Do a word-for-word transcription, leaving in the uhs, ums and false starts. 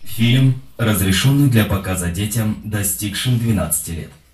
Фильм разрешенный для показа детям, достигшим двенадцати лет.